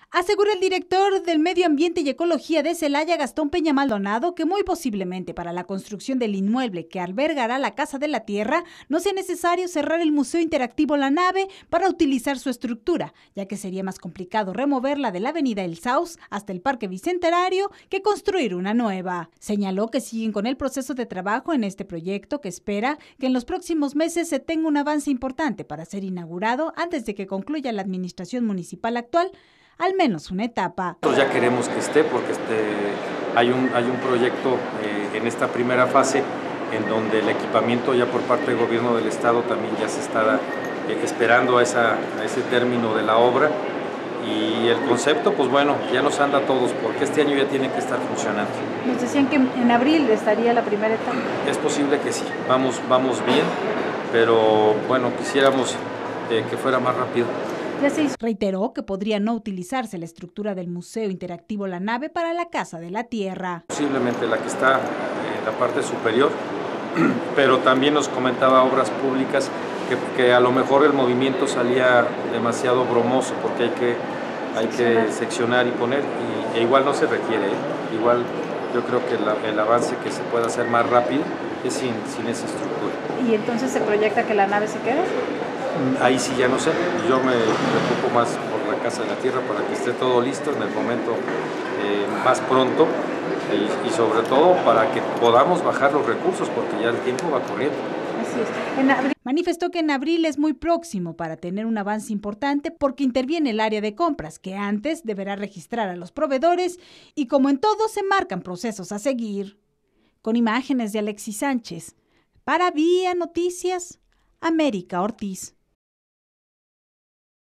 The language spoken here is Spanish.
Asegura el director del Medio Ambiente y Ecología de Celaya, Gastón Peña Maldonado, que muy posiblemente para la construcción del inmueble que albergará la Casa de la Tierra no sea necesario cerrar el Museo Interactivo La Nave para utilizar su estructura, ya que sería más complicado removerla de la avenida El Sauz hasta el Parque Bicentenario que construir una nueva. Señaló que siguen con el proceso de trabajo en este proyecto, que espera que en los próximos meses se tenga un avance importante para ser inaugurado antes de que concluya la administración municipal actual, al menos una etapa. Nosotros ya queremos que esté porque hay un proyecto en esta primera fase en donde el equipamiento ya por parte del gobierno del estado también ya se está esperando a ese término de la obra, y el concepto pues bueno, ya nos anda a todos porque este año ya tiene que estar funcionando. Nos decían que en abril estaría la primera etapa. Es posible que sí, vamos bien, pero bueno, quisiéramos que fuera más rápido. Reiteró que podría no utilizarse la estructura del Museo Interactivo La Nave para la Casa de la Tierra. Posiblemente la que está en la parte superior, pero también nos comentaba Obras Públicas que a lo mejor el movimiento salía demasiado bromoso porque hay que seccionar y poner, e igual no se requiere, igual yo creo que el avance que se pueda hacer más rápido es sin esa estructura. ¿Y entonces se proyecta que la nave se quede? Ahí sí ya no sé, yo me preocupo más por la Casa de la Tierra para que esté todo listo en el momento más pronto, y sobre todo para que podamos bajar los recursos porque ya el tiempo va corriendo. Así es. Manifestó que en abril es muy próximo para tener un avance importante porque interviene el área de compras, que antes deberá registrar a los proveedores, y como en todo se marcan procesos a seguir. Con imágenes de Alexis Sánchez, para Vía Noticias, América Ortiz.